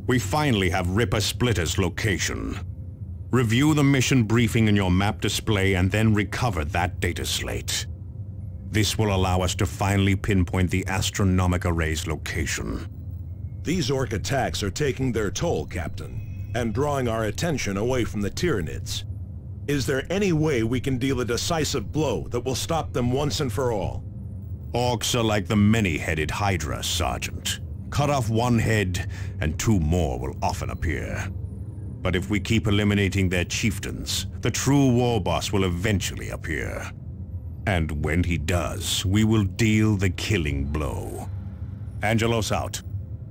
We finally have Ripper Splitter's location. Review the mission briefing in your map display and then recover that data slate. This will allow us to finally pinpoint the astronomic array's location. These Orc attacks are taking their toll, Captain, and drawing our attention away from the Tyranids. Is there any way we can deal a decisive blow that will stop them once and for all? Orcs are like the many-headed Hydra, Sergeant. Cut off one head, and two more will often appear. But if we keep eliminating their chieftains, the true war boss will eventually appear. And when he does, we will deal the killing blow. Angelos out.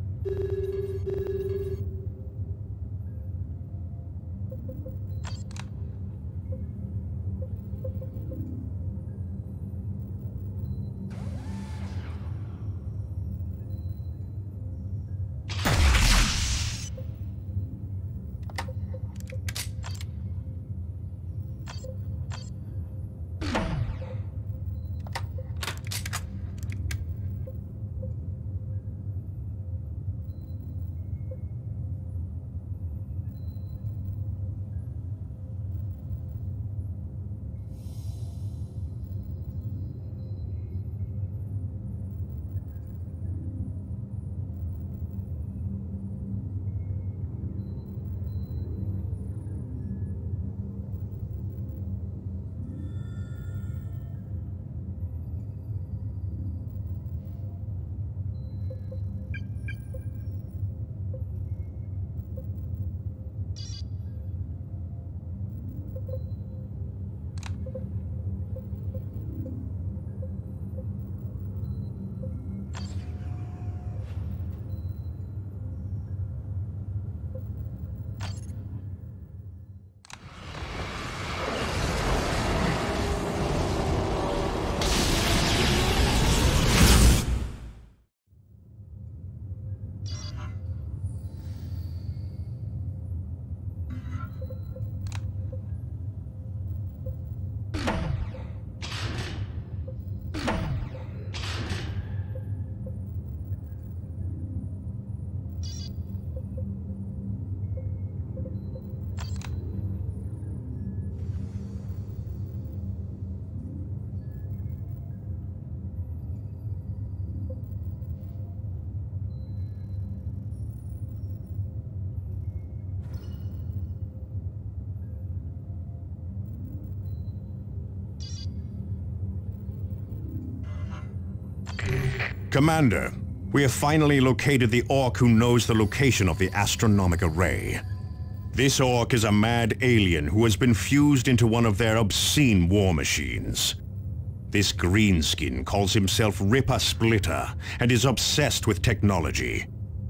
Commander, we have finally located the Orc who knows the location of the astronomic array. This Orc is a mad alien who has been fused into one of their obscene war machines. This greenskin calls himself Ripper Splitter and is obsessed with technology.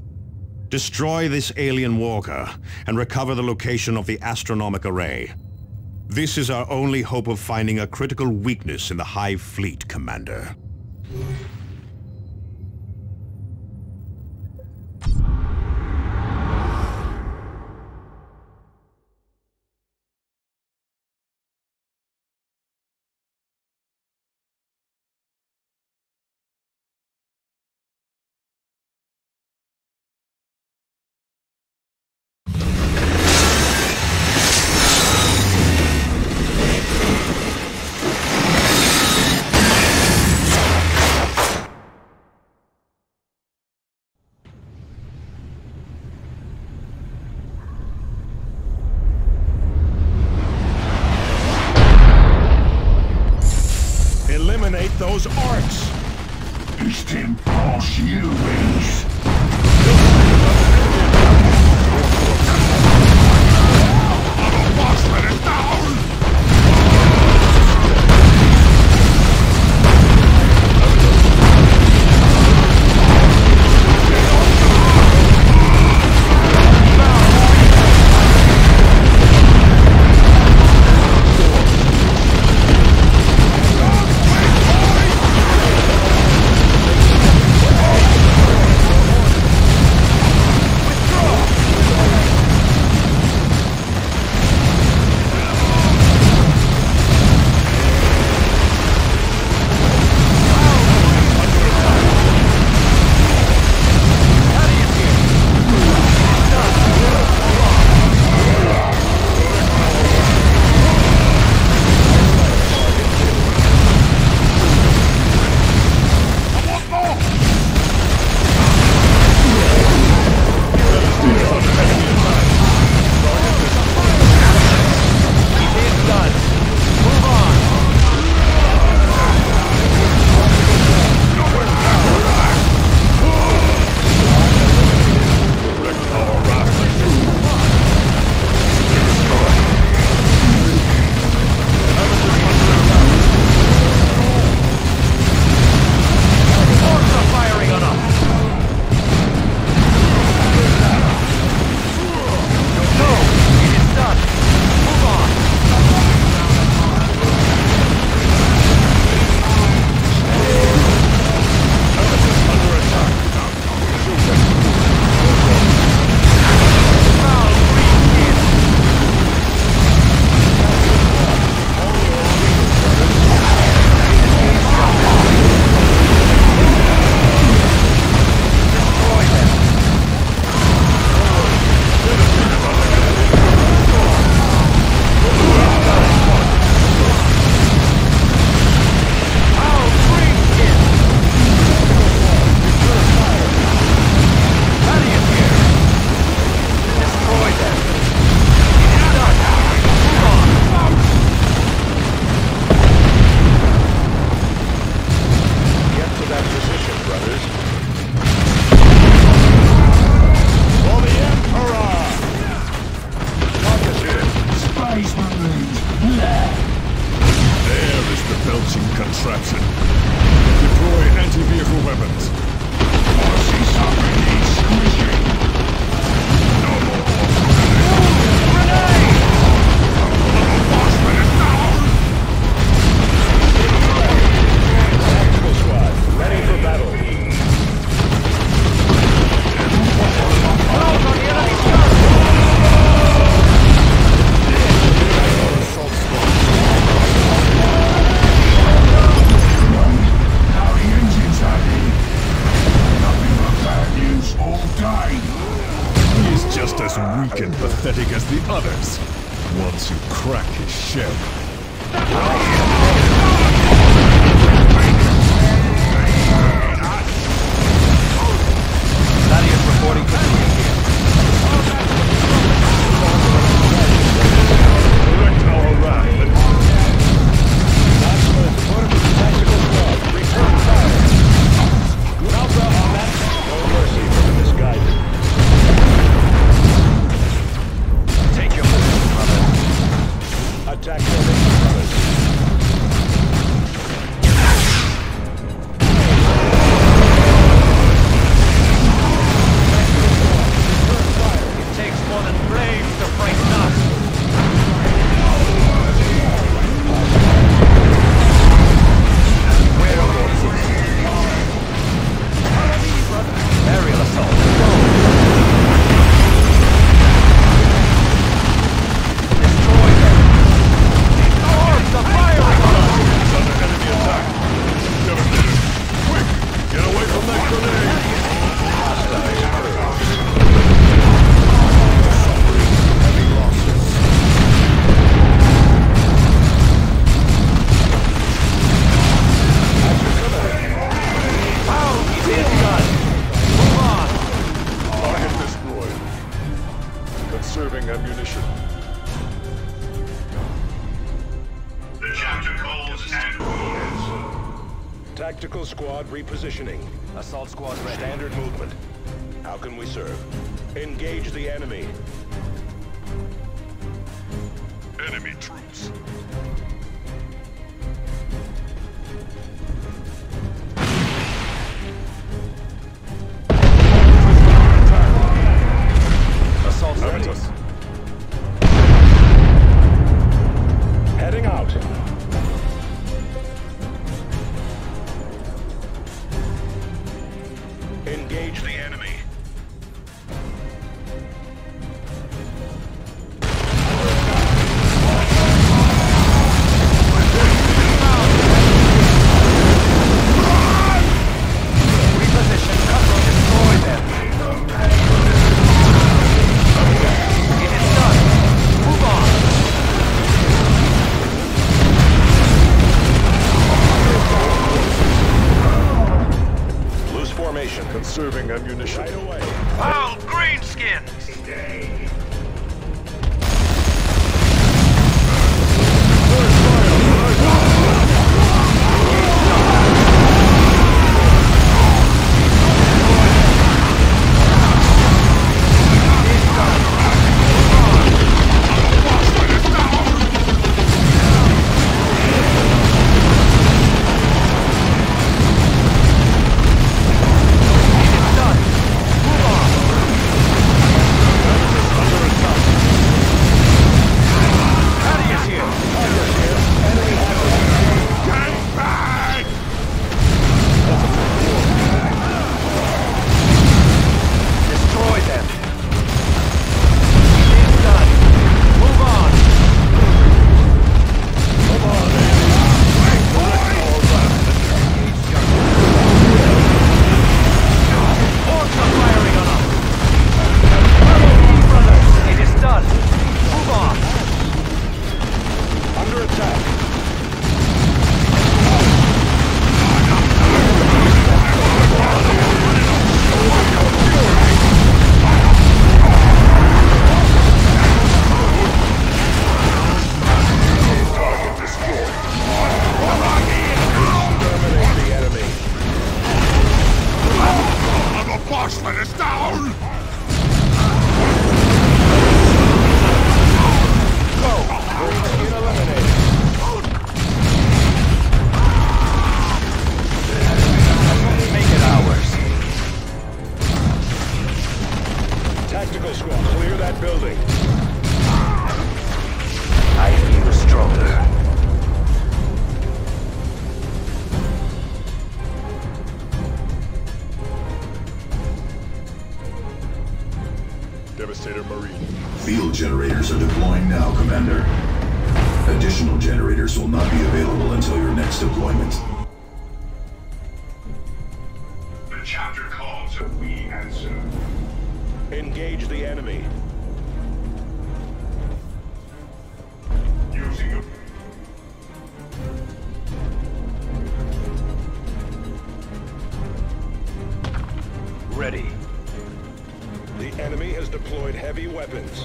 Destroy this alien walker and recover the location of the astronomic array. This is our only hope of finding a critical weakness in the Hive fleet, Commander. Eliminate those Orcs! Ist impossible. just as weak and pathetic as the others. Once you crack his shell. Thaddeus reporting for duty here. Direct our wrath. Tactical squad, return fire. Alpha on that. No mercy for the misguided. Take your position, brother. Attack formation brothers. It takes more than flames to frighten us. Aerial assault. Destroy them. These orbs are firing on us. Under enemy attack. Devastator, quick! Get away from that grenade! Heavy losses. Pound his gun. Move on. Target destroyed. Conserving ammunition. The chapter calls and we answer. Tactical squad repositioning. Assault squad ready. Standard movement. How can we serve? Engage the enemy. Enemy troops. Assault centers. Heading out. Engage the enemy. Reposition. Cutthroat. Destroy them. It is done. Move on. Loose formation. Conserving ammunition. Right away. Foul greenskins. Destroy them. It is done. Move on. Orcs are firing on us. Brothers, it is done. Move on. Under attack. Terminate the enemy. The boss let us down! Green eliminated. Make it ours. Tactical squad, clear that building. I feel stronger. Devastator Marine. Field generators are deploying now, Commander. Additional generators will not be available until your next deployment. The chapter calls and we answer. Engage Engage the enemy. Using a... Ready. The enemy has deployed heavy weapons.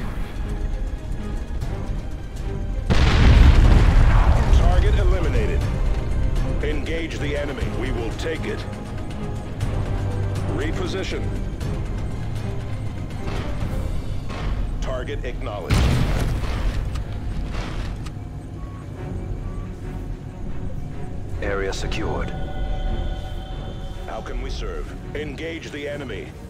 Target eliminated. Engage the enemy. We will take it. Reposition. Target acknowledged. Area secured. How can we serve? Engage the enemy.